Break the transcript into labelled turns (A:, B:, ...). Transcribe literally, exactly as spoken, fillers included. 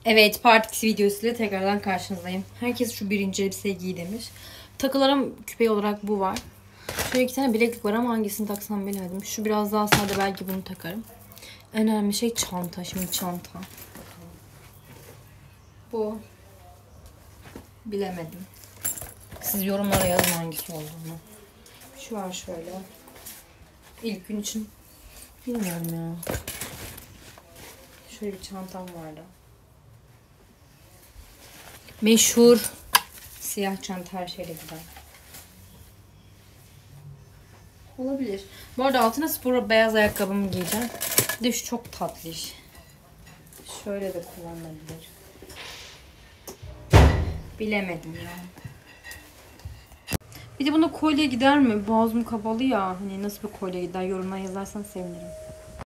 A: Evet, Part iki videosuyla tekrardan karşınızdayım. Herkes şu birinci elbiseyi giy demiş. Takılarım küpe olarak bu var. Şöyle iki tane bileklik var ama hangisini taksam bilemedim. Şu biraz daha sade, belki bunu takarım. En önemli şey çanta. Şimdi çanta. Bu. Bilemedim. Siz yorumlara yazın hangisi olduğunu. Şu var şöyle. İlk gün için. Bilmiyorum ya. Şöyle bir çantam vardı. Meşhur siyah çanta her şeyle gider. Olabilir. Bu arada altına spor beyaz ayakkabımı giyeceğim. Bir de şu çok tatlış. Şöyle de kullanılabilir. Bilemedim ya. Bir de buna kolye gider mi? Boğazım kapalı ya. Hani nasıl bir kolye gider? Yorumlara yazarsan sevinirim.